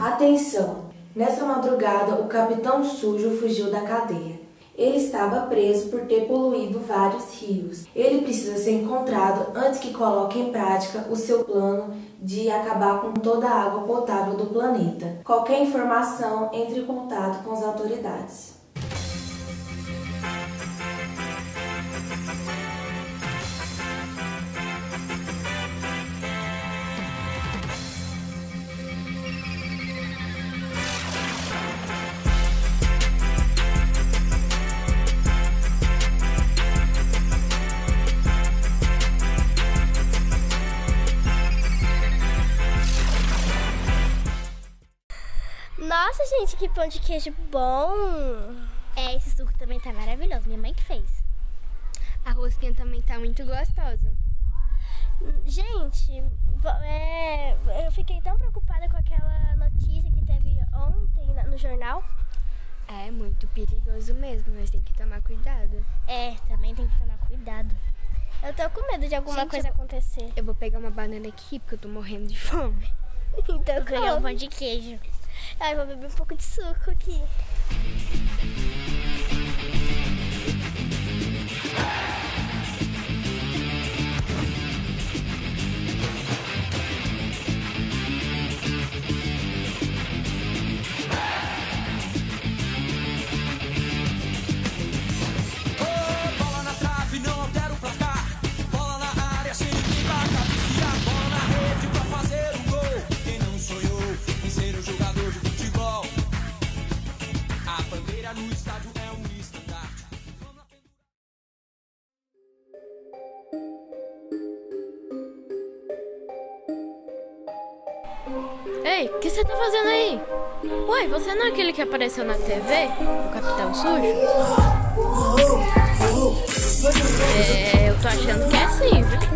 Atenção! Nessa madrugada, o Capitão Sujo fugiu da cadeia. Ele estava preso por ter poluído vários rios. Ele precisa ser encontrado antes que coloque em prática o seu plano de acabar com toda a água potável do planeta. Qualquer informação, entre em contato com as autoridades. Nossa, gente, que pão de queijo bom! Esse suco também tá maravilhoso, minha mãe que fez. A rosquinha também tá muito gostosa. Gente, eu fiquei tão preocupada com aquela notícia que teve ontem no jornal. É muito perigoso mesmo, mas tem que tomar cuidado. Também tem que tomar cuidado. Eu tô com medo de alguma coisa acontecer. Eu vou pegar uma banana aqui porque eu tô morrendo de fome. Então, Eu ganhei um pão de queijo. Ai, vou beber um pouco de suco aqui. Bola na trave, não altera o placar. Bola na área, sem ninguém pra cabecear. Bola na rede pra fazer um gol. Quem não sonhou em ser um jogador de futebol? A bandeira no estádio é um estandarte. Ei, o que você tá fazendo aí? Ué, você não é aquele que apareceu na TV? O Capitão Sujo? Eu tô achando que é sim, viu?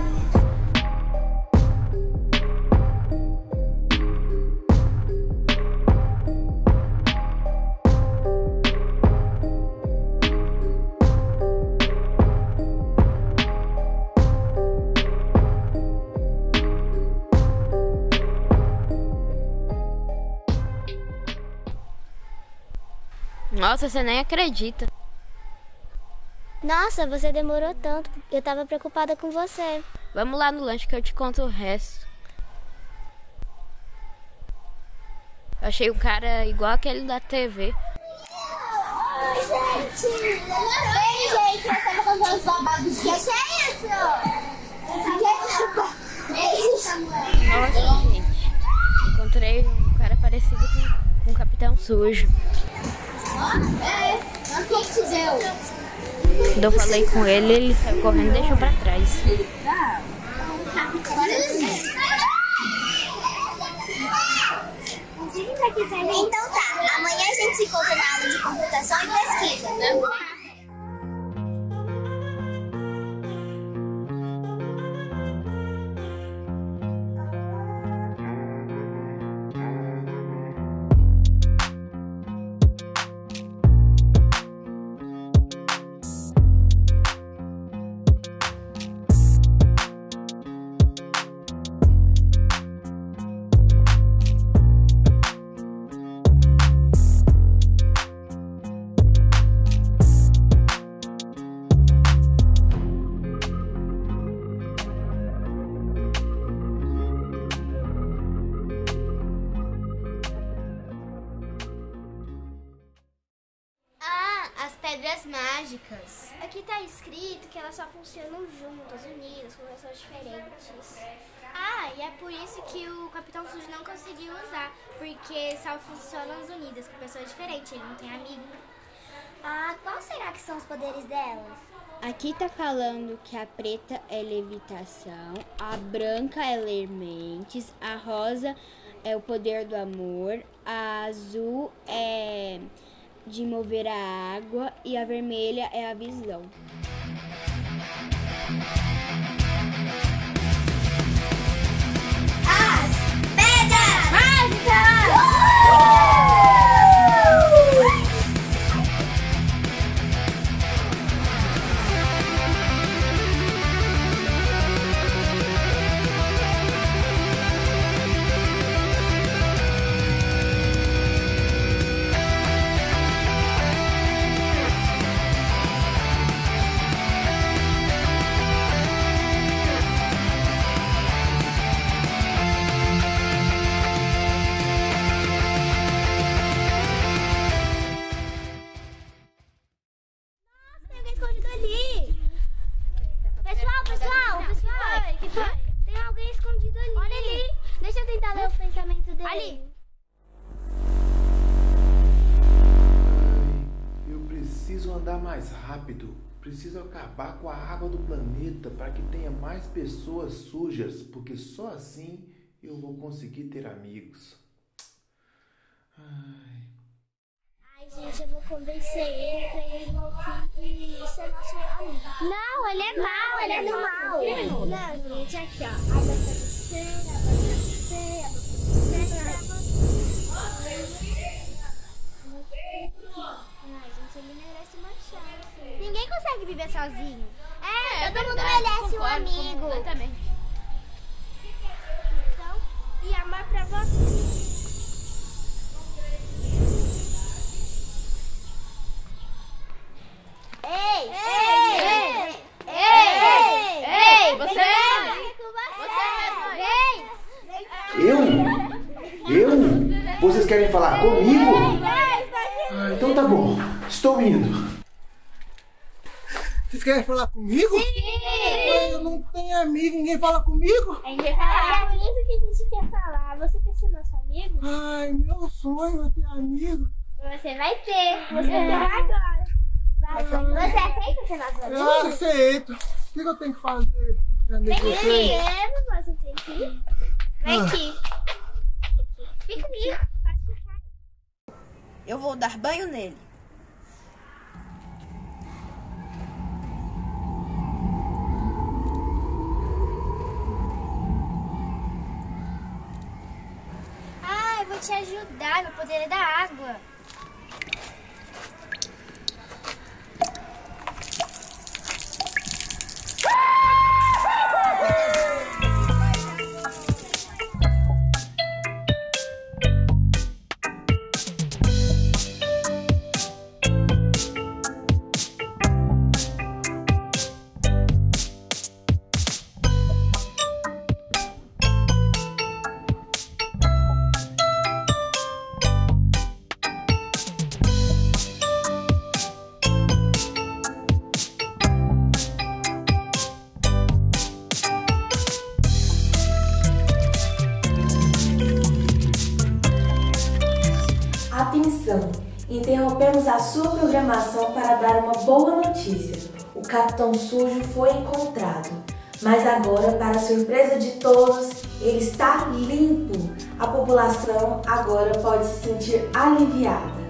Nossa, você nem acredita. Nossa, você demorou tanto. Eu tava preocupada com você. Vamos lá no lanche que eu te conto o resto. Eu achei um cara igual aquele da TV. Oi, gente! Ei, gente, eu tava contando os babados. Que é isso? Nossa, gente. Encontrei um cara parecido com o Capitão Sujo. Quem te deu? Quando eu falei com ele, ele saiu correndo e deixou pra trás. Então tá, amanhã a gente se encontra na aula de computação e pesquisa. Pedras mágicas. Aqui tá escrito que elas só funcionam juntas, unidas, com pessoas diferentes. E é por isso que o Capitão Sujo não conseguiu usar, porque só funcionam as unidas com pessoas diferentes, ele não tem amigo. Qual será que são os poderes delas? Aqui tá falando que a preta é levitação, a branca é ler mentes, a rosa é o poder do amor, a azul é de mover a água e a vermelha é a visão. Pedras mágicas! andar mais rápido. Preciso acabar com a água do planeta para que tenha mais pessoas sujas, porque só assim eu vou conseguir ter amigos. Ai, gente, eu vou convencer ele pra ele voltar e ser nosso amigo. Não, ele é mau, ele é do mal. Não, gente, aqui, ó. A boca do C, a boca do C, a boca do C, a boca do C. Ai, gente, ele merece uma chance. Ninguém consegue viver sozinho. Todo mundo merece um amigo. Completamente. Então, e amor pra você. Ei, você Eu? Vocês querem falar comigo? Então tá bom. Estou indo. Vocês querem falar comigo? Sim! Eu não tenho amigo, ninguém fala comigo? A gente vai falar. É por isso que a gente quer falar. Você quer ser nosso amigo? Ai, meu sonho é ter amigo. Você vai ter. Você vai ter agora. Você aceita ser nosso amigo? Eu aceito. O que eu tenho que fazer? Primeiro você tem que ir. Vem aqui. Fica comigo. Pode ficar. Eu vou dar banho nele. Ah, eu vou te ajudar. Meu poder é da água. Atenção! Interrompemos a sua programação para dar uma boa notícia. O Capitão Sujo foi encontrado, mas agora, para surpresa de todos, ele está limpo. A população agora pode se sentir aliviada.